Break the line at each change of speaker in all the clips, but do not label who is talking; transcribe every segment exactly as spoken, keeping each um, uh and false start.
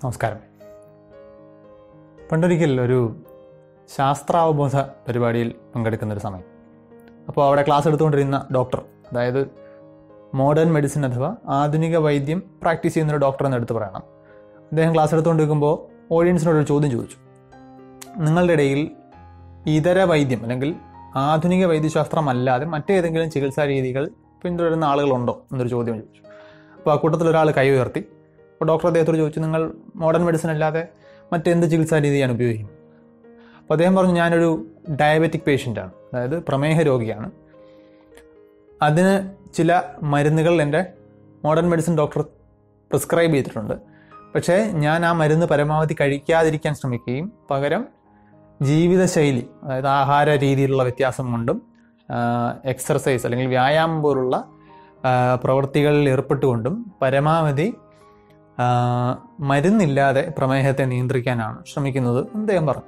നമസ്കാരം. പണ്ടൊരിക്കൽ ഒരു ശാസ്ത്രാവബോധ പരിപാടിയിൽ പങ്കെടുക്കുന്നൊരു സമയം. അപ്പോൾ അവിടെ ക്ലാസ് എടുത്തുകൊണ്ടിരുന്ന ഡോക്ടർ, അതായത് മോഡേൺ മെഡിസിൻ അഥവാ ആധുനിക വൈദ്യം പ്രാക്ടീസ് ചെയ്യുന്നൊരു ഡോക്ടർ എന്ന് എടുത്ത് പറയണം. അദ്ദേഹം ക്ലാസ് എടുത്തുകൊണ്ടിരിക്കുമ്പോൾ ഓഡിയൻസിനോടൊരു ചോദ്യം ചോദിച്ചു. നിങ്ങളുടെ ഇടയിൽ ഇതര വൈദ്യം അല്ലെങ്കിൽ ആധുനിക വൈദ്യശാസ്ത്രം അല്ലാതെ മറ്റേതെങ്കിലും ചികിത്സാ രീതികൾ പിന്തുടരുന്ന ആളുകളുണ്ടോ എന്നൊരു ചോദ്യം ചോദിച്ചു. അപ്പോൾ ആ കൂട്ടത്തിൽ ഒരാൾ കൈ ഉയർത്തി. അപ്പോൾ ഡോക്ടർ അദ്ദേഹത്തോട് ചോദിച്ചു, നിങ്ങൾ മോഡേൺ മെഡിസിൻ അല്ലാതെ മറ്റെന്ത് ചികിത്സാ രീതിയാണ് ഉപയോഗിക്കുന്നത്? അപ്പോൾ അദ്ദേഹം പറഞ്ഞു, ഞാനൊരു ഡയബറ്റിക് പേഷ്യൻ്റാണ്, അതായത് പ്രമേഹ രോഗിയാണ്. അതിന് ചില മരുന്നുകൾ എൻ്റെ മോഡേൺ മെഡിസിൻ ഡോക്ടർ പ്രിസ്ക്രൈബ് ചെയ്തിട്ടുണ്ട്. പക്ഷേ ഞാൻ ആ മരുന്ന് പരമാവധി കഴിക്കാതിരിക്കാൻ ശ്രമിക്കുകയും പകരം ജീവിതശൈലി, അതായത് ആഹാര രീതിയിലുള്ള വ്യത്യാസം കൊണ്ടും എക്സർസൈസ് അല്ലെങ്കിൽ വ്യായാമം പോലുള്ള പ്രവൃത്തികളിൽ ഏർപ്പെട്ടുകൊണ്ടും പരമാവധി മരുന്നില്ലാതെ പ്രമേഹത്തെ നിയന്ത്രിക്കാനാണ് ശ്രമിക്കുന്നത് എന്ന് അദ്ദേഹം പറഞ്ഞു.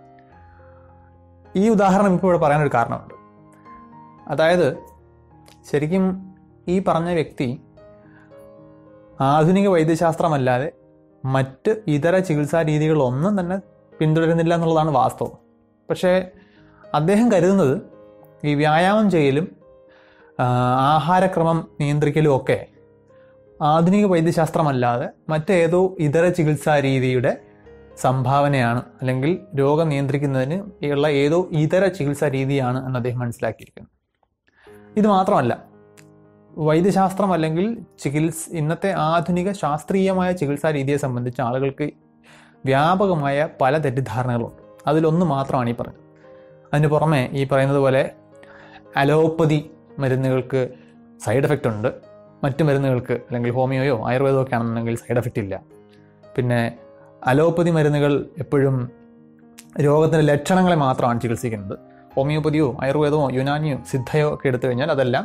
ഈ ഉദാഹരണം ഇപ്പോൾ ഇവിടെ പറയാനൊരു കാരണമുണ്ട്. അതായത് ശരിക്കും ഈ പറഞ്ഞ വ്യക്തി ആധുനിക വൈദ്യശാസ്ത്രമല്ലാതെ മറ്റ് ഇതര ചികിത്സാ രീതികളൊന്നും തന്നെ പിന്തുടരുന്നില്ല എന്നുള്ളതാണ് വാസ്തവം. പക്ഷേ അദ്ദേഹം കരുതുന്നത് ഈ വ്യായാമം ചെയ്യലും ആഹാരക്രമം നിയന്ത്രിക്കലും ഒക്കെ ആധുനിക വൈദ്യശാസ്ത്രമല്ലാതെ മറ്റേതോ ഇതര ചികിത്സാ രീതിയുടെ സംഭാവനയാണ്, അല്ലെങ്കിൽ രോഗം നിയന്ത്രിക്കുന്നതിന് ഉള്ള ഏതോ ഇതര ചികിത്സാ രീതിയാണ് എന്ന് അദ്ദേഹം മനസ്സിലാക്കിയിരിക്കുന്നു. ഇത് മാത്രമല്ല, വൈദ്യശാസ്ത്രം അല്ലെങ്കിൽ ചികിത്സ ഇന്നത്തെ ആധുനിക ശാസ്ത്രീയമായ ചികിത്സാ രീതിയെ സംബന്ധിച്ച് ആളുകൾക്ക് വ്യാപകമായ പല തെറ്റിദ്ധാരണകളുണ്ട്. അതിലൊന്ന് മാത്രമാണ് ഈ പറഞ്ഞത്. അതിന് പുറമെ ഈ പറയുന്നത് പോലെ അലോപ്പതി മരുന്നുകൾക്ക് സൈഡ് എഫക്റ്റ് ഉണ്ട്, മറ്റു മരുന്നുകൾക്ക് അല്ലെങ്കിൽ ഹോമിയോയോ ആയുർവേദമോ ഒക്കെ ആണെന്നുണ്ടെങ്കിൽ സൈഡ് എഫക്റ്റ് ഇല്ല. പിന്നെ അലോപ്പതി മരുന്നുകൾ എപ്പോഴും രോഗത്തിൻ്റെ ലക്ഷണങ്ങളെ മാത്രമാണ് ചികിത്സിക്കുന്നത്. ഹോമിയോപ്പതിയോ ആയുർവേദമോ യുനാനിയോ സിദ്ധയോ ഒക്കെ എടുത്തു കഴിഞ്ഞാൽ അതെല്ലാം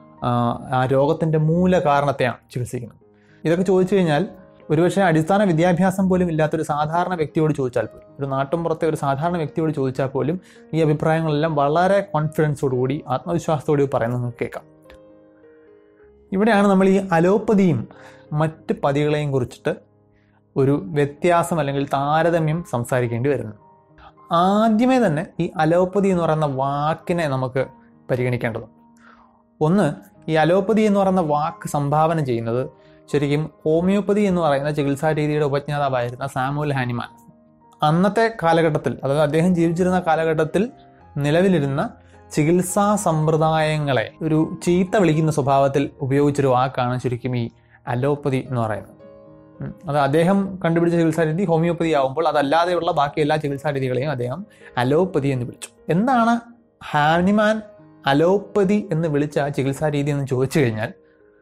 ആ രോഗത്തിൻ്റെ മൂല കാരണത്തെയാണ് ചികിത്സിക്കുന്നത്. ഇതൊക്കെ ചോദിച്ചു കഴിഞ്ഞാൽ ഒരുപക്ഷെ അടിസ്ഥാന വിദ്യാഭ്യാസം പോലും ഇല്ലാത്തൊരു സാധാരണ വ്യക്തിയോട് ചോദിച്ചാൽ പോലും, ഒരു നാട്ടുമ്പുറത്തെ ഒരു സാധാരണ വ്യക്തിയോട് ചോദിച്ചാൽ പോലും ഈ അഭിപ്രായങ്ങളെല്ലാം വളരെ കോൺഫിഡൻസോടുകൂടി ആത്മവിശ്വാസത്തോടുകൂടി പറയുന്നത് കേൾക്കാം. ഇവിടെയാണ് നമ്മൾ ഈ അലോപ്പതിയും മറ്റ് പതികളെയും കുറിച്ചിട്ട് ഒരു വ്യത്യാസം അല്ലെങ്കിൽ താരതമ്യം സംസാരിക്കേണ്ടി വരുന്നത്. ആദ്യമേ തന്നെ ഈ അലോപ്പതി എന്ന് പറയുന്ന വാക്കിനെ നമുക്ക് പരിഗണിക്കേണ്ടതുണ്ട്. ഒന്ന്, ഈ അലോപ്പതി എന്ന് പറയുന്ന വാക്ക് സംഭാവന ചെയ്യുന്നത് ശരിക്കും ഹോമിയോപ്പതി എന്ന് പറയുന്ന ചികിത്സാ രീതിയുടെ ഉപജ്ഞാതാവായിരുന്ന സാമുവൽ ഹാനിമാൻ. അന്നത്തെ കാലഘട്ടത്തിൽ, അതായത് അദ്ദേഹം ജീവിച്ചിരുന്ന കാലഘട്ടത്തിൽ നിലവിലിരുന്ന ചികിത്സാ സമ്പ്രദായങ്ങളെ ഒരു ചീത്ത വിളിക്കുന്ന സ്വഭാവത്തിൽ ഉപയോഗിച്ചൊരു വാക്കാണ് ശരിക്കും ഈ അലോപ്പതി എന്ന് പറയുന്നത്. അത് അദ്ദേഹം കണ്ടുപിടിച്ച ചികിത്സാ രീതി ഹോമിയോപ്പതി ആവുമ്പോൾ അതല്ലാതെയുള്ള ബാക്കി എല്ലാ ചികിത്സാ രീതികളെയും അദ്ദേഹം അലോപ്പതി എന്ന് വിളിച്ചു. എന്താണ് ഹാനിമാൻ അലോപ്പതി എന്ന് വിളിച്ച ചികിത്സാ രീതി എന്ന് ചോദിച്ചു കഴിഞ്ഞാൽ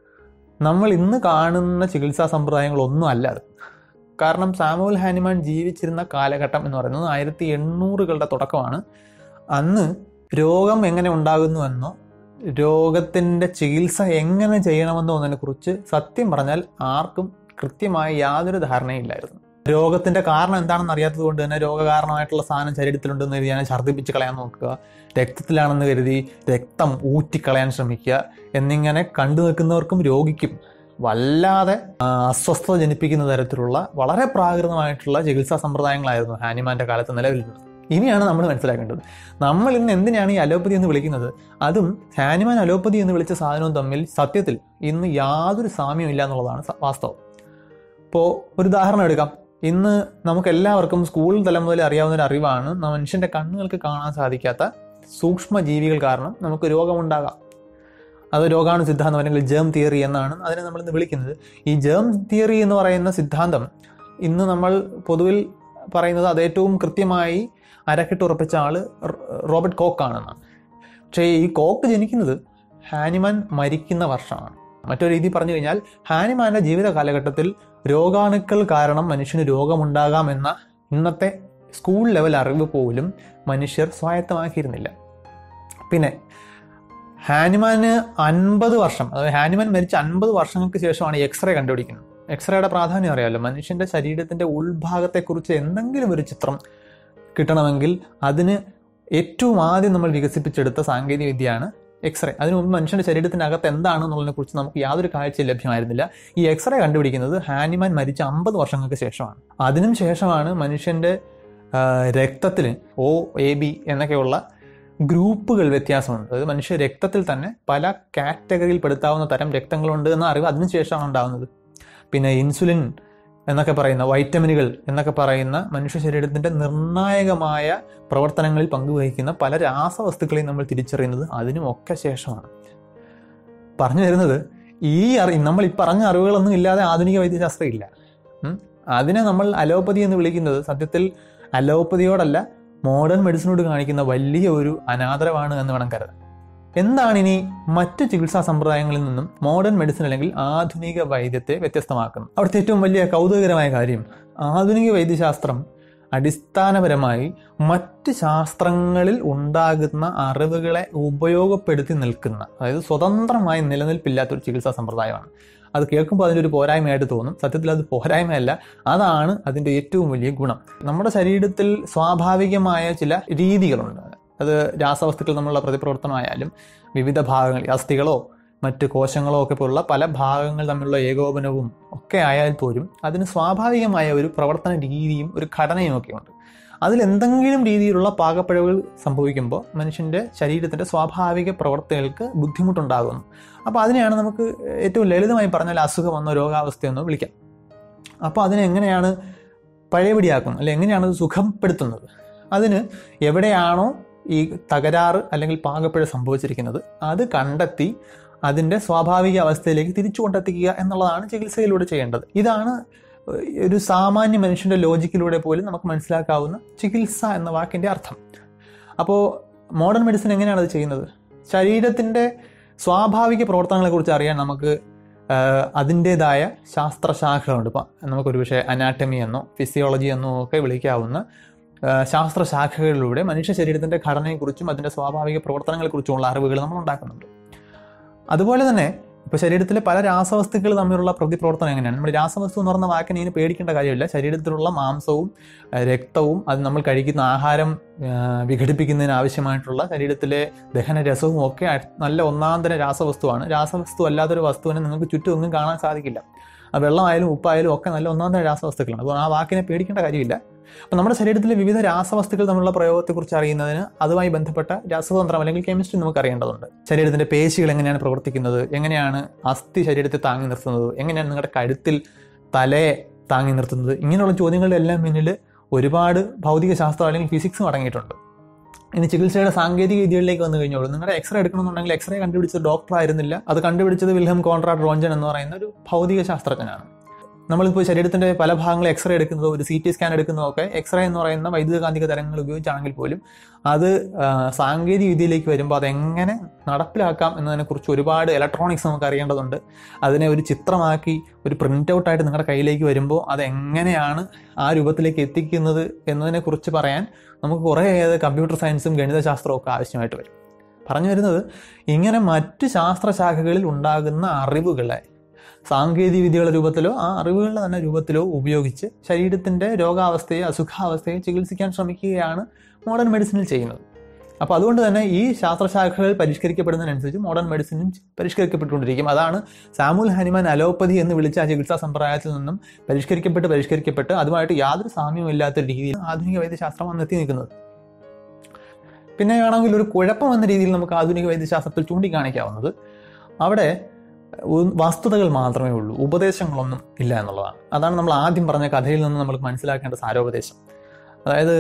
നമ്മൾ ഇന്ന് കാണുന്ന ചികിത്സാ സമ്പ്രദായങ്ങളൊന്നും അല്ല അത്. കാരണം സാമുവൽ ഹാനിമാൻ ജീവിച്ചിരുന്ന കാലഘട്ടം എന്ന് പറയുന്നത് ആയിരത്തി എണ്ണൂറുകളുടെ തുടക്കമാണ്. അന്ന് രോഗം എങ്ങനെ ഉണ്ടാകുന്നുവെന്നോ രോഗത്തിൻ്റെ ചികിത്സ എങ്ങനെ ചെയ്യണമെന്നോ എന്നതിനെക്കുറിച്ച് സത്യം പറഞ്ഞാൽ ആർക്കും കൃത്യമായ യാതൊരു ധാരണയില്ലായിരുന്നു. രോഗത്തിൻ്റെ കാരണം എന്താണെന്ന് അറിയാത്തത് കൊണ്ട് തന്നെ രോഗകാരണമായിട്ടുള്ള സാധനം ശരീരത്തിലുണ്ടെന്ന് കരുതി ഞാൻ ഛർദ്ദിപ്പിച്ച് കളയാൻ നോക്കുക, രക്തത്തിലാണെന്ന് കരുതി രക്തം ഊറ്റിക്കളയാൻ ശ്രമിക്കുക എന്നിങ്ങനെ കണ്ടു നിൽക്കുന്നവർക്കും രോഗിക്കും വല്ലാതെ അസ്വസ്ഥത ജനിപ്പിക്കുന്ന തരത്തിലുള്ള വളരെ പ്രാകൃതമായിട്ടുള്ള ചികിത്സാ സമ്പ്രദായങ്ങളായിരുന്നു ഹാനിമാൻ്റെ കാലത്ത് നിലവിലിരുന്നത്. ഇനിയാണ് നമ്മൾ മനസ്സിലാക്കേണ്ടത്, നമ്മൾ ഇന്ന് എന്തിനാണ് ഈ അലോപ്പതി എന്ന് വിളിക്കുന്നത്, അതും ഹാനിമാൻ അലോപ്പതി എന്ന് വിളിച്ച സാധനവും തമ്മിൽ സത്യത്തിൽ ഇന്ന് യാതൊരു സാമ്യവും ഇല്ല എന്നുള്ളതാണ് വാസ്തവം. ഇപ്പോൾ ഒരു ഉദാഹരണം എടുക്കാം. ഇന്ന് നമുക്കെല്ലാവർക്കും സ്കൂൾ തലം മുതൽ അറിയാവുന്ന ഒരു അറിവാണ്, മനുഷ്യൻ്റെ കണ്ണുകൾക്ക് കാണാൻ സാധിക്കാത്ത സൂക്ഷ്മ ജീവികൾ കാരണം നമുക്ക് രോഗമുണ്ടാകാം. അത് രോഗാണു സിദ്ധാന്തം അല്ലെങ്കിൽ ജേം തിയറി എന്നാണ് അതിനെ നമ്മളിന്ന് വിളിക്കുന്നത്. ഈ ജേം തിയറി എന്ന് പറയുന്ന സിദ്ധാന്തം ഇന്ന് നമ്മൾ പൊതുവിൽ പറയുന്നത് അത് ഏറ്റവും കൃത്യമായി അരക്കിട്ടുറപ്പിച്ച ആള് റോബർട്ട് കോക്ക് ആണെന്നാണ്. പക്ഷേ ഈ കോക്ക് ജനിക്കുന്നത് ഹാനിമാൻ മരിക്കുന്ന വർഷമാണ്. മറ്റൊരു രീതി പറഞ്ഞു കഴിഞ്ഞാൽ ഹാനിമാൻ്റെ ജീവിത കാലഘട്ടത്തിൽ രോഗാണുക്കൾ കാരണം മനുഷ്യന് രോഗമുണ്ടാകാം എന്ന ഇന്നത്തെ സ്കൂൾ ലെവൽ അറിവ് പോലും മനുഷ്യർ സ്വായത്തമാക്കിയിരുന്നില്ല. പിന്നെ ഹാനിമാന് അൻപത് വർഷം, അതായത് ഹാനിമാൻ മരിച്ച അൻപത് വർഷങ്ങൾക്ക് ശേഷമാണ് എക്സ്റേ കണ്ടുപിടിക്കുന്നത്. എക്സ്റേയുടെ പ്രാധാന്യം അറിയാമല്ലോ. മനുഷ്യൻ്റെ ശരീരത്തിൻ്റെ ഉൾഭാഗത്തെക്കുറിച്ച് എന്തെങ്കിലും ഒരു ചിത്രം കിട്ടണമെങ്കിൽ അതിന് ഏറ്റവും ആദ്യം നമ്മൾ വികസിപ്പിച്ചെടുത്ത സാങ്കേതിക വിദ്യയാണ് എക്സ്റേ. അതിനു മുമ്പ് മനുഷ്യന്റെ ശരീരത്തിന്റെ അകത്ത് എന്താണെന്നുള്ളതിനെ കുറിച്ച് നമുക്ക് യാതൊരു കാഴ്ചയും ലഭ്യമായിരുന്നില്ല. ഈ എക്സ്റേ കണ്ടുപിടിക്കുന്നത് ഹാനിമാൻ മരിച്ച അമ്പത് വർഷങ്ങൾക്ക് ശേഷമാണ്. അതിനും ശേഷമാണ് മനുഷ്യന്റെ രക്തത്തിൽ ഒ എ ബി എന്നൊക്കെയുള്ള ഗ്രൂപ്പുകൾ വ്യത്യാസമുണ്ട്. അതായത് മനുഷ്യ രക്തത്തിൽ തന്നെ പല കാറ്റഗറിയിൽ പെടുത്താവുന്ന തരം രക്തങ്ങളുണ്ട് എന്ന അറിവ് അതിനുശേഷമാണ് ഉണ്ടാകുന്നത്. പിന്നെ ഇൻസുലിൻ എന്നൊക്കെ പറയുന്ന വൈറ്റമിനുകൾ എന്നൊക്കെ പറയുന്ന മനുഷ്യ ശരീരത്തിൻ്റെ നിർണായകമായ പ്രവർത്തനങ്ങളിൽ പങ്കുവഹിക്കുന്ന പല രാസവസ്തുക്കളെയും നമ്മൾ തിരിച്ചറിയുന്നത് അതിനുമൊക്കെ ശേഷമാണ്. പറഞ്ഞു വരുന്നത്, ഈ അറി നമ്മൾ ഈ പറഞ്ഞ അറിവുകളൊന്നും ഇല്ലാതെ ആധുനിക വൈദ്യശാസ്ത്രം ഇല്ല. അതിനെ നമ്മൾ അലോപ്പതി എന്ന് വിളിക്കുന്നത് സത്യത്തിൽ അലോപ്പതിയോടല്ല മോഡേൺ മെഡിസിനോട് കാണിക്കുന്ന വലിയ ഒരു അനാദരവാണ് എന്ന് വേണം കരുതാൻ. എന്താണ് ഇനി മറ്റ് ചികിത്സാ സമ്പ്രദായങ്ങളിൽ നിന്നും മോഡേൺ മെഡിസിൻ അല്ലെങ്കിൽ ആധുനിക വൈദ്യത്തെ വ്യത്യസ്തമാക്കുന്നത്? അവിടുത്തെ ഏറ്റവും വലിയ കൗതുകകരമായ കാര്യം, ആധുനിക വൈദ്യശാസ്ത്രം അടിസ്ഥാനപരമായി മറ്റ് ശാസ്ത്രങ്ങളിൽ ഉണ്ടാകുന്ന അറിവുകളെ ഉപയോഗപ്പെടുത്തി നിൽക്കുന്ന, അതായത് സ്വതന്ത്രമായി നിലനിൽപ്പില്ലാത്തൊരു ചികിത്സാ സമ്പ്രദായമാണ്. അത് കേൾക്കുമ്പോൾ അതിൻ്റെ ഒരു പോരായ്മയായിട്ട് തോന്നും. സത്യത്തിൽ അത് പോരായ്മയല്ല, അതാണ് അതിൻ്റെ ഏറ്റവും വലിയ ഗുണം. നമ്മുടെ ശരീരത്തിൽ സ്വാഭാവികമായ ചില രീതികളുണ്ട്. അത് രാസവസ്തുക്കൾ തമ്മിലുള്ള പ്രതിപ്രവർത്തനമായാലും വിവിധ ഭാഗങ്ങൾ, അസ്ഥികളോ മറ്റ് കോശങ്ങളോ ഒക്കെ പോലുള്ള പല ഭാഗങ്ങൾ തമ്മിലുള്ള ഏകോപനവും ഒക്കെ ആയാൽ പോലും അതിന് സ്വാഭാവികമായ ഒരു പ്രവർത്തന രീതിയും ഒരു ഘടനയും ഒക്കെ ഉണ്ട്. അതിലെന്തെങ്കിലും രീതിയിലുള്ള പാകപ്പിഴവുകൾ സംഭവിക്കുമ്പോൾ മനുഷ്യൻ്റെ ശരീരത്തിൻ്റെ സ്വാഭാവിക പ്രവർത്തികൾക്ക് ബുദ്ധിമുട്ടുണ്ടാകുന്നു. അപ്പോൾ അതിനെയാണ് നമുക്ക് ഏറ്റവും ലളിതമായി പറഞ്ഞാൽ അസുഖമെന്നോ രോഗാവസ്ഥയെന്നോ വിളിക്കാം. അപ്പോൾ അതിനെങ്ങനെയാണ് പഴയപടിയാക്കുന്നത്, അല്ലെങ്കിൽ എങ്ങനെയാണ് അത് സുഖപ്പെടുത്തുന്നത്? അതിന് എവിടെയാണോ ഈ തകരാറ് അല്ലെങ്കിൽ പാകപ്പിഴ സംഭവിച്ചിരിക്കുന്നത് അത് കണ്ടെത്തി അതിൻ്റെ സ്വാഭാവിക അവസ്ഥയിലേക്ക് തിരിച്ചു കൊണ്ടെത്തിക്കുക എന്നുള്ളതാണ് ചികിത്സയിലൂടെ ചെയ്യേണ്ടത്. ഇതാണ് ഒരു സാമാന്യ മനുഷ്യൻ്റെ ലോജിക്കിലൂടെ പോലും നമുക്ക് മനസ്സിലാക്കാവുന്ന ചികിത്സ എന്ന വാക്കിൻ്റെ അർത്ഥം. അപ്പോൾ മോഡേൺ മെഡിസിൻ എങ്ങനെയാണ് അത് ചെയ്യുന്നത്? ശരീരത്തിൻ്റെ സ്വാഭാവിക പ്രവർത്തനങ്ങളെക്കുറിച്ച് അറിയാൻ നമുക്ക് അതിൻ്റേതായ ശാസ്ത്രശാഖകളുണ്ട്. ഇപ്പം നമുക്കൊരു പക്ഷേ അനാറ്റമി എന്നോ ഫിസിയോളജി എന്നോ ഒക്കെ വിളിക്കാവുന്ന ശാസ്ത്രശാഖകളിലൂടെ മനുഷ്യ ശരീരത്തിൻ്റെ ഘടനയെക്കുറിച്ചും അതിൻ്റെ സ്വാഭാവിക പ്രവർത്തനങ്ങളെക്കുറിച്ചുമുള്ള അറിവുകൾ നമ്മൾ ഉണ്ടാക്കുന്നുണ്ട്. അതുപോലെ തന്നെ ഇപ്പോൾ ശരീരത്തിലെ പല രാസവസ്തുക്കൾ തമ്മിലുള്ള പ്രതിപ്രവർത്തനം എങ്ങനെയാണ്? നമ്മൾ രാസവസ്തു എന്ന് പറഞ്ഞ വാക്കിനെ ഇനി പേടിക്കേണ്ട കാര്യമില്ല. ശരീരത്തിലുള്ള മാംസവും രക്തവും അത് നമ്മൾ കഴിക്കുന്ന ആഹാരം വിഘടിപ്പിക്കുന്നതിന് ആവശ്യമായിട്ടുള്ള ശരീരത്തിലെ ദഹനരസവും ഒക്കെ നല്ല ഒന്നാന്തര രാസവസ്തുവാണ്. രാസവസ്തു അല്ലാത്തൊരു വസ്തുവിനെ നിങ്ങൾക്ക് ചുറ്റും ഒന്നും കാണാൻ സാധിക്കില്ല. ആ വെള്ളമായാലും ഉപ്പായാലും ഒക്കെ നല്ല ഒന്നാന്തര രാസവസ്തുക്കളാണ്. അപ്പോൾ ആ വാക്കിനെ പേടിക്കേണ്ട കാര്യമില്ല. അപ്പോൾ നമ്മുടെ ശരീരത്തിലെ വിവിധ രാസവസ്തുക്കൾ തമ്മിലുള്ള പ്രയോഗത്തെക്കുറിച്ച് അറിയുന്നതിന് അതുമായി ബന്ധപ്പെട്ട രാസതന്ത്രം അല്ലെങ്കിൽ കെമിസ്ട്രി നമുക്ക് അറിയേണ്ടതുണ്ട്. ശരീരത്തിൻ്റെ പേശികൾ എങ്ങനെയാണ് പ്രവർത്തിക്കുന്നത്, എങ്ങനെയാണ് അസ്ഥി ശരീരത്തെ താങ്ങി നിർത്തുന്നത്, എങ്ങനെയാണ് നിങ്ങളുടെ കഴുത്തിൽ തലയെ താങ്ങി നിർത്തുന്നത്, ഇങ്ങനെയുള്ള ചോദ്യങ്ങളുടെ എല്ലാം പിന്നിൽ ഒരുപാട് ഭൗതിക ശാസ്ത്രം അല്ലെങ്കിൽ ഫിസിക്സും അടങ്ങിയിട്ടുണ്ട്. ഇനി ചികിത്സയുടെ സാങ്കേതിക വിദ്യകളിലേക്ക് വന്നു കഴിഞ്ഞോളൂ. നിങ്ങളുടെ എക്സ്റേ എടുക്കണമെന്നുണ്ടെങ്കിൽ എക്സ്റേ കണ്ടുപിടിച്ചത് ഡോക്ടർ ആയിരുന്നില്ല, അത് കണ്ടുപിടിച്ചത് വിൽഹം കോൺറാഡ് റോഞ്ചൻ എന്ന് പറയുന്ന ഒരു ഭൗതിക ശാസ്ത്രജ്ഞനാണ്. നമ്മളിപ്പോൾ ശരീരത്തിൻ്റെ പല ഭാഗങ്ങൾ എക്സ്റേ എടുക്കുന്നതോ ഒരു സി ടി സ്കാൻ എടുക്കുന്നതോ ഒക്കെ എക്സ്റേ എന്ന് പറയുന്ന വൈദ്യുതകാന്തിക തരംഗങ്ങൾ ഉപയോഗിച്ചാണെങ്കിൽ പോലും അത് സാങ്കേതിക വിദ്യയിലേക്ക് വരുമ്പോൾ അതെങ്ങനെ നടപ്പിലാക്കാം എന്നതിനെക്കുറിച്ച് ഒരുപാട് ഇലക്ട്രോണിക്സ് നമുക്ക് അറിയേണ്ടതുണ്ട്. അതിനെ ഒരു ചിത്രമാക്കി ഒരു പ്രിൻ്റ് ഔട്ടായിട്ട് നിങ്ങളുടെ കയ്യിലേക്ക് വരുമ്പോൾ അതെങ്ങനെയാണ് ആ രൂപത്തിലേക്ക് എത്തിക്കുന്നത് എന്നതിനെക്കുറിച്ച് പറയാൻ നമുക്ക് കുറേയേറെ കമ്പ്യൂട്ടർ സയൻസും ഗണിതശാസ്ത്രവും ഒക്കെ ആവശ്യമായിട്ട് വരും. പറഞ്ഞു വരുന്നത്, ഇങ്ങനെ മറ്റ് ശാസ്ത്രശാഖകളിൽ ഉണ്ടാകുന്ന അറിവുകളെ സാങ്കേതിക വിദ്യകളുടെ രൂപത്തിലോ ആ അറിവുകളുടെ തന്നെ രൂപത്തിലോ ഉപയോഗിച്ച് ശരീരത്തിൻ്റെ രോഗാവസ്ഥയെ അസുഖാവസ്ഥയെ ചികിത്സിക്കാൻ ശ്രമിക്കുകയാണ് മോഡേൺ മെഡിസിനിൽ ചെയ്യുന്നത്. അപ്പോൾ അതുകൊണ്ട് തന്നെ ഈ ശാസ്ത്രശാഖകൾ പരിഷ്കരിക്കപ്പെടുന്നതിനനുസരിച്ച് മോഡേൺ മെഡിസിനും പരിഷ്കരിക്കപ്പെട്ടുകൊണ്ടിരിക്കും. അതാണ് സാമുൽ ഹാനിമാൻ അലോപ്പതി എന്ന് വിളിച്ച ആ ചികിത്സാ സമ്പ്രദായത്തിൽ നിന്നും പരിഷ്കരിക്കപ്പെട്ട് പരിഷ്കരിക്കപ്പെട്ട് അതുമായിട്ട് യാതൊരു സാമ്യവും ഇല്ലാത്ത രീതിയിൽ ആധുനിക വൈദ്യശാസ്ത്രം വന്നെത്തി നിൽക്കുന്നത്. പിന്നെ വേണമെങ്കിൽ ഒരു കുഴപ്പം എന്ന രീതിയിൽ നമുക്ക് ആധുനിക വൈദ്യശാസ്ത്രത്തിൽ ചൂണ്ടിക്കാണിക്കാവുന്നത് അവിടെ വസ്തുതകൾ മാത്രമേ ഉള്ളൂ, ഉപദേശങ്ങളൊന്നും ഇല്ല എന്നുള്ളതാണ്. അതാണ് നമ്മൾ ആദ്യം പറഞ്ഞ കഥയിൽ നിന്ന് നമ്മൾ മനസ്സിലാക്കേണ്ട സാരോപദേശം. അതായത്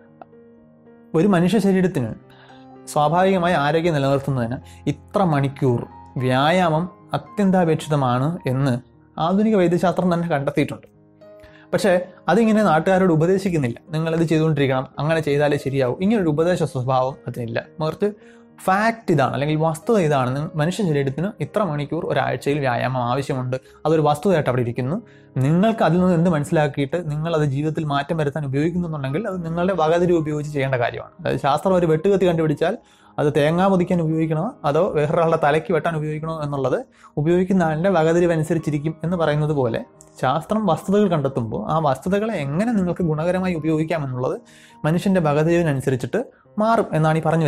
ഒരു മനുഷ്യ ശരീരത്തിന് സ്വാഭാവികമായി ആരോഗ്യം നിലനിർത്തുന്നതിന് ഇത്ര മണിക്കൂർ വ്യായാമം അത്യന്താപേക്ഷിതമാണ് എന്ന് ആധുനിക വൈദ്യശാസ്ത്രം തന്നെ കണ്ടെത്തിയിട്ടുണ്ട്. പക്ഷേ അതിങ്ങനെ നാട്ടുകാരോട് ഉപദേശിക്കുന്നില്ല, നിങ്ങളിത് ചെയ്തുകൊണ്ടിരിക്കണം, അങ്ങനെ ചെയ്താലേ ശരിയാവും, ഇങ്ങനൊരു ഉപദേശ സ്വഭാവം അതിനില്ല. മറിച്ച് ഫാക്റ്റ് ഇതാണ്, അല്ലെങ്കിൽ വസ്തുത ഇതാണ്, മനുഷ്യ ശരീരത്തിന് ഇത്ര മണിക്കൂർ ഒരാഴ്ചയിൽ വ്യായാമം ആവശ്യമുണ്ട്, അതൊരു വസ്തുതയായിട്ട് അവിടെ ഇരിക്കുന്നു. നിങ്ങൾക്ക് അതിൽ നിന്ന് എന്ത് മനസ്സിലാക്കിയിട്ട് നിങ്ങളത് ജീവിതത്തിൽ മാറ്റം വരുത്താൻ ഉപയോഗിക്കുന്നുണ്ടെങ്കിൽ അത് നിങ്ങളുടെ വകതിരി ഉപയോഗിച്ച് ചെയ്യേണ്ട കാര്യമാണ്. അതായത് ശാസ്ത്രം ഒരു വെട്ടുകത്തി കണ്ടുപിടിച്ചാൽ അത് തേങ്ങ പൊതിക്കാൻ ഉപയോഗിക്കണോ അതോ വേറൊരാളുടെ തലയ്ക്ക് വെട്ടാൻ ഉപയോഗിക്കണോ എന്നുള്ളത് ഉപയോഗിക്കുന്ന ആളിൻ്റെ വകതിരിവനുസരിച്ചിരിക്കും എന്ന് പറയുന്നത് പോലെ ശാസ്ത്രം വസ്തുതകൾ കണ്ടെത്തുമ്പോൾ ആ വസ്തുതകളെ എങ്ങനെ നിങ്ങൾക്ക് ഗുണകരമായി ഉപയോഗിക്കാം എന്നുള്ളത് മനുഷ്യൻ്റെ വകതിരിവിനനുസരിച്ചിട്ട് മാറും എന്നാണ് ഈ പറഞ്ഞു വരുന്നത്.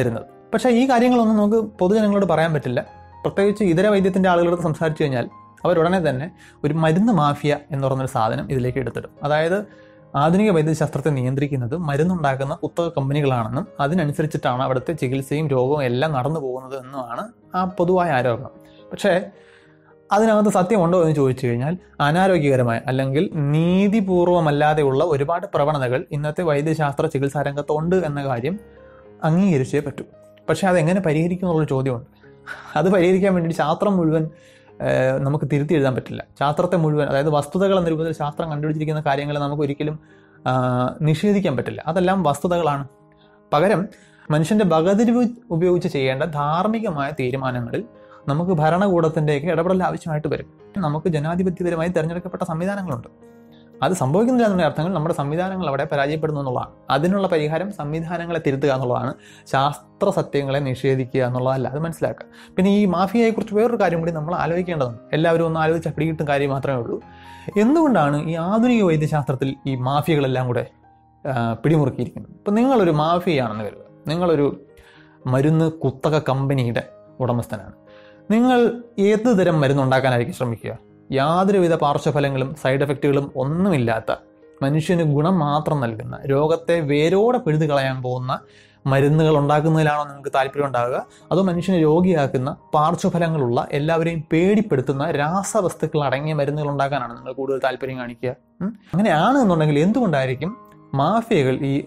പക്ഷേ ഈ കാര്യങ്ങളൊന്നും നമുക്ക് പൊതുജനങ്ങളോട് പറയാൻ പറ്റില്ല. പ്രത്യേകിച്ച് ഇതര വൈദ്യത്തിൻ്റെ ആളുകളോട് സംസാരിച്ചു കഴിഞ്ഞാൽ അവരുടനെ തന്നെ ഒരു മരുന്ന് മാഫിയ എന്ന് പറഞ്ഞൊരു സാധനം ഇതിലേക്ക് എടുത്തിടും. അതായത് ആധുനിക വൈദ്യശാസ്ത്രത്തെ നിയന്ത്രിക്കുന്നത് മരുന്നുണ്ടാക്കുന്ന കുത്തക കമ്പനികളാണെന്നും അതിനനുസരിച്ചിട്ടാണ് അവിടുത്തെ ചികിത്സയും രോഗവും എല്ലാം നടന്നു പോകുന്നത് എന്നുമാണ് ആ പൊതുവായ ആരോപണം. പക്ഷേ അതിനകത്ത് സത്യമുണ്ടോ എന്ന് ചോദിച്ചു കഴിഞ്ഞാൽ അനാരോഗ്യകരമായ അല്ലെങ്കിൽ നീതിപൂർവമല്ലാതെയുള്ള ഒരുപാട് പ്രവണതകൾ ഇന്നത്തെ വൈദ്യശാസ്ത്ര ചികിത്സാ രംഗത്തുണ്ട് എന്ന കാര്യം അംഗീകരിച്ചേ പറ്റൂ. പക്ഷേ അതെങ്ങനെ പരിഹരിക്കും എന്നുള്ളൊരു ചോദ്യമുണ്ട്. അത് പരിഹരിക്കാൻ വേണ്ടിയിട്ട് ശാസ്ത്രം മുഴുവൻ നമുക്ക് തിരുത്തി എഴുതാൻ പറ്റില്ല. ശാസ്ത്രത്തെ മുഴുവൻ, അതായത് വസ്തുതകൾ എന്ന രൂപത്തിൽ ശാസ്ത്രം കണ്ടുപിടിച്ചിരിക്കുന്ന കാര്യങ്ങളെ നമുക്ക് ഒരിക്കലും നിഷേധിക്കാൻ പറ്റില്ല. അതെല്ലാം വസ്തുതകളാണ്. പകരം മനുഷ്യൻ്റെ വകതിരിവ് ഉപയോഗിച്ച് ചെയ്യേണ്ട ധാർമ്മികമായ തീരുമാനങ്ങളിൽ നമുക്ക് ഭരണകൂടത്തിൻ്റെയൊക്കെ ഇടപെടൽ ആവശ്യമായിട്ട് വരും. നമുക്ക് ജനാധിപത്യപരമായി തിരഞ്ഞെടുക്കപ്പെട്ട സംവിധാനങ്ങളുണ്ട്. അത് സംഭവിക്കുന്നില്ല എന്നുള്ള അർത്ഥങ്ങൾ നമ്മുടെ സംവിധാനങ്ങൾ അവിടെ പരാജയപ്പെടുന്നു എന്നുള്ളതാണ്. അതിനുള്ള പരിഹാരം സംവിധാനങ്ങളെ തിരുത്തുക എന്നുള്ളതാണ്, ശാസ്ത്ര സത്യങ്ങളെ നിഷേധിക്കുക എന്നുള്ളതല്ല. അത് മനസ്സിലാക്കുക. പിന്നെ ഈ മാഫിയയെക്കുറിച്ച് വേറൊരു കാര്യം കൂടി നമ്മൾ ആലോചിക്കേണ്ടതുണ്ട്. എല്ലാവരും ഒന്ന് ആലോചിച്ച് പിടികിട്ടും കാര്യം മാത്രമേ ഉള്ളൂ. എന്തുകൊണ്ടാണ് ഈ ആധുനിക വൈദ്യശാസ്ത്രത്തിൽ ഈ മാഫിയകളെല്ലാം കൂടെ പിടിമുറുക്കിയിരിക്കുന്നത്? ഇപ്പം നിങ്ങളൊരു മാഫിയയാണെന്ന് കരുതുക. നിങ്ങളൊരു മരുന്ന് കുത്തക കമ്പനിയുടെ ഉടമസ്ഥനാണ്. നിങ്ങൾ ഏത് തരം മരുന്നുണ്ടാക്കാനായിരിക്കും ശ്രമിക്കുക? യാതൊരുവിധ പാർശ്വഫലങ്ങളും സൈഡ് എഫക്റ്റുകളും ഒന്നുമില്ലാത്ത, മനുഷ്യന് ഗുണം മാത്രം നൽകുന്ന, രോഗത്തെ വേരോടെ പിഴുതു കളയാൻ പോകുന്ന മരുന്നുകൾ ഉണ്ടാക്കുന്നതിലാണോ നിങ്ങൾക്ക് താല്പര്യം ഉണ്ടാകുക? അതോ മനുഷ്യനെ രോഗിയാക്കുന്ന, പാർശ്വഫലങ്ങളുള്ള, എല്ലാവരെയും പേടിപ്പെടുത്തുന്ന രാസവസ്തുക്കൾ അടങ്ങിയ മരുന്നുകൾ ഉണ്ടാക്കാനാണ് നിങ്ങൾ കൂടുതൽ താല്പര്യം കാണിക്കുക? അങ്ങനെയാണ് എന്നുണ്ടെങ്കിൽ എന്തുകൊണ്ടായിരിക്കും മാഫിയകൾ ഈ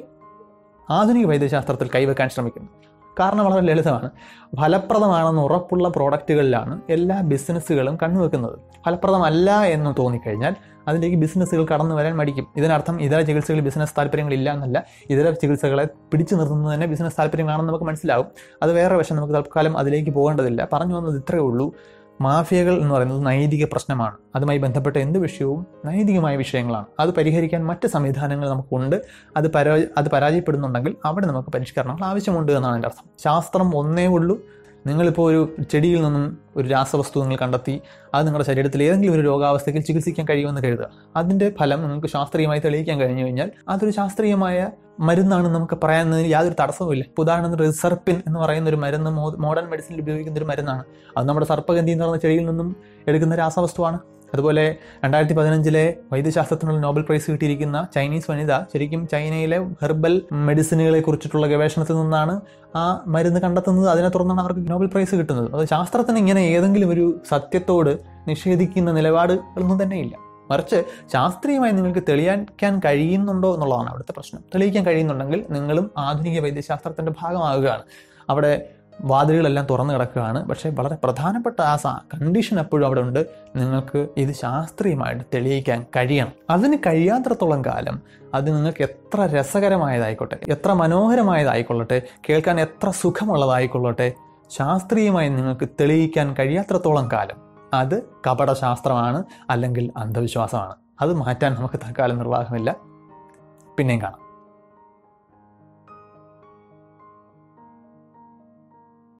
ആധുനിക വൈദ്യശാസ്ത്രത്തിൽ കൈവെക്കാൻ ശ്രമിക്കുന്നത്? കാരണം വളരെ ലളിതമാണ്. ഫലപ്രദമാണെന്ന് ഉറപ്പുള്ള പ്രോഡക്റ്റുകളിലാണ് എല്ലാ ബിസിനസ്സുകളും കണ്ണുവെക്കുന്നത്. ഫലപ്രദമല്ല എന്ന് തോന്നിക്കഴിഞ്ഞാൽ അതിലേക്ക് ബിസിനസ്സുകൾ കടന്നു വരാൻ മടിക്കും. ഇതിനർത്ഥം ഇതര ചികിത്സകളിൽ ബിസിനസ് താല്പര്യങ്ങളില്ല എന്നല്ല. ഇതര ചികിത്സകളെ പിടിച്ചു നിർത്തുന്നത് തന്നെ ബിസിനസ് താല്പര്യങ്ങളാണെന്ന് നമുക്ക് മനസ്സിലാവും. അത് വേറെ വശം. നമുക്ക് തൽക്കാലം അതിലേക്ക് പോകേണ്ടതില്ല. പറഞ്ഞു വന്നത് ഇത്രയേ ഉള്ളൂ. മാഫിയകൾ എന്ന് പറയുന്നത് നൈതിക പ്രശ്നമാണ്. അതുമായി ബന്ധപ്പെട്ട എന്ത് വിഷയവും നൈതികമായ വിഷയങ്ങളാണ്. അത് പരിഹരിക്കാൻ മറ്റ് സംവിധാനങ്ങൾ നമുക്കുണ്ട്. അത് പരാ അത് പരാജയപ്പെടുന്നുണ്ടെങ്കിൽ അവിടെ നമുക്ക് പരിഷ്കരണങ്ങൾ ആവശ്യമുണ്ട് എന്നാണ് എൻ്റെ അർത്ഥം. ശാസ്ത്രം ഒന്നേ ഉള്ളൂ. നിങ്ങളിപ്പോൾ ഒരു ചെടിയിൽ നിന്നും ഒരു രാസവസ്തു നിങ്ങൾ കണ്ടെത്തി അത് നിങ്ങളുടെ ശരീരത്തിൽ ഏതെങ്കിലും ഒരു രോഗാവസ്ഥയ്ക്ക് ചികിത്സിക്കാൻ കഴിയുമെന്ന് കരുതുക. അതിൻ്റെ ഫലം നിങ്ങൾക്ക് ശാസ്ത്രീയമായി തെളിയിക്കാൻ കഴിഞ്ഞു കഴിഞ്ഞാൽ അതൊരു ശാസ്ത്രീയമായ മരുന്നാണെന്ന് നമുക്ക് പറയാവുന്നതിന് യാതൊരു തടസ്സവുമില്ല. ഉദാഹരണത്തിന് റിസർപ്പിൻ എന്ന് പറയുന്ന ഒരു മരുന്ന് മോഡേൺ മെഡിസിനിൽ ഉപയോഗിക്കുന്ന ഒരു മരുന്നാണ്. അത് നമ്മുടെ സർപ്പഗന്ധി എന്ന് പറയുന്ന ചെടിയിൽ നിന്നും എടുക്കുന്ന രാസവസ്തുവാണ്. അതുപോലെ രണ്ടായിരത്തി പതിനഞ്ചിലെ വൈദ്യശാസ്ത്രത്തിനുള്ള നോബൽ പ്രൈസ് കിട്ടിയിരിക്കുന്ന ചൈനീസ് വനിത ശരിക്കും ചൈനയിലെ ഹെർബൽ മെഡിസിനുകളെ കുറിച്ചിട്ടുള്ള ഗവേഷണത്തിൽ നിന്നാണ് ആ മരുന്ന് കണ്ടെത്തുന്നത്. അതിനെ തുടർന്നാണ് അവർക്ക് നോബൽ പ്രൈസ് കിട്ടുന്നത്. അത് ശാസ്ത്രത്തിന് ഇങ്ങനെ ഏതെങ്കിലും ഒരു സത്യത്തോട് നിഷേധിക്കുന്ന നിലപാടുകളൊന്നും തന്നെയില്ല. മറിച്ച് ശാസ്ത്രീയമായി നിങ്ങൾക്ക് തെളിയിക്കാൻ കഴിയുന്നുണ്ടോ എന്നുള്ളതാണ് അവിടുത്തെ പ്രശ്നം. തെളിയിക്കാൻ കഴിയുന്നുണ്ടെങ്കിൽ നിങ്ങളും ആധുനിക വൈദ്യശാസ്ത്രത്തിൻ്റെ ഭാഗമാകുകയാണ്. അവിടെ വാതിലുകളെല്ലാം തുറന്നു കിടക്കുകയാണ്. പക്ഷേ വളരെ പ്രധാനപ്പെട്ട ആ സാ കണ്ടീഷൻ എപ്പോഴും അവിടെ ഉണ്ട്. നിങ്ങൾക്ക് ഇത് ശാസ്ത്രീയമായിട്ട് തെളിയിക്കാൻ കഴിയണം. അതിന് കഴിയാത്രത്തോളം കാലം അത് നിങ്ങൾക്ക് എത്ര രസകരമായതായിക്കോട്ടെ, എത്ര മനോഹരമായതായിക്കൊള്ളട്ടെ, കേൾക്കാൻ എത്ര സുഖമുള്ളതായിക്കൊള്ളട്ടെ, ശാസ്ത്രീയമായി നിങ്ങൾക്ക് തെളിയിക്കാൻ കഴിയാത്രത്തോളം കാലം അത് കപടശാസ്ത്രമാണ്, അല്ലെങ്കിൽ അന്ധവിശ്വാസമാണ്. അത് മാറ്റാൻ നമുക്ക് തൽക്കാലം നിർവാഹമില്ല. പിന്നെയും കാണാം.